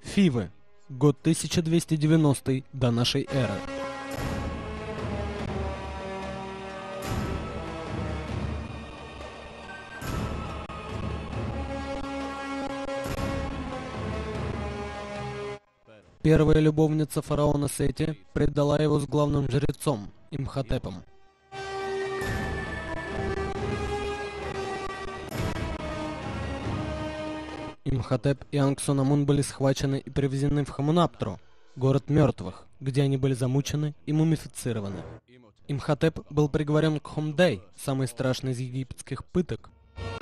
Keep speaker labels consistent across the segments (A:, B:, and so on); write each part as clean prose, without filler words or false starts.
A: Фивы. Год 1290 до нашей эры. Первая любовница фараона Сети предала его с главным жрецом Имхотепом. Имхотеп и Анксунамун были схвачены и привезены в Хамунаптру, город мертвых, где они были замучены и мумифицированы. Имхотеп был приговорен к Хомдей, самой страшной из египетских пыток.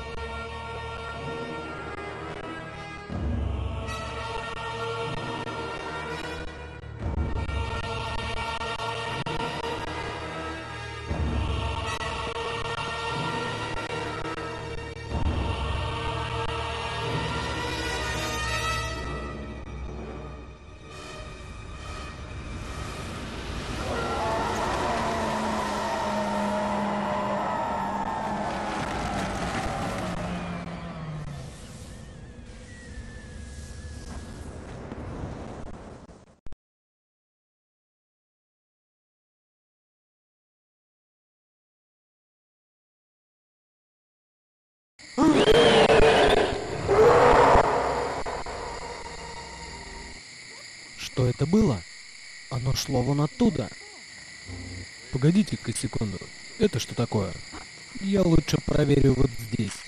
A: Что это было? Оно шло вон оттуда. Погодите-ка секунду. Это что такое? Я лучше проверю вот здесь.